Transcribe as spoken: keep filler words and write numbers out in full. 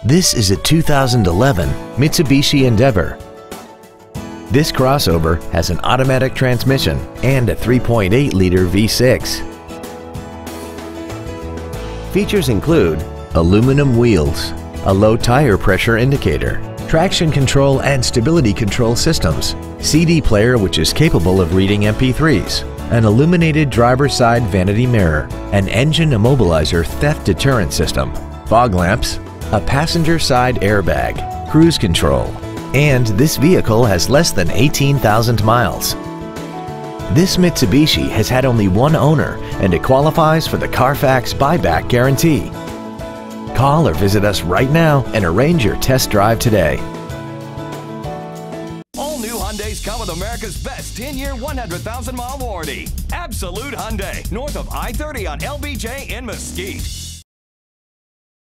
This is a two thousand eleven Mitsubishi Endeavor. This crossover has an automatic transmission and a three point eight liter V six. Features include aluminum wheels, a low tire pressure indicator, traction control and stability control systems, C D player which is capable of reading M P threes, an illuminated driver's side vanity mirror, an engine immobilizer theft deterrent system, fog lamps, a passenger side airbag, cruise control, and this vehicle has less than eighteen thousand miles. This Mitsubishi has had only one owner and it qualifies for the Carfax buyback guarantee. Call or visit us right now and arrange your test drive today. All new Hyundais come with America's best ten-year, one hundred thousand mile warranty. Absolute Hyundai, north of I thirty on L B J in Mesquite.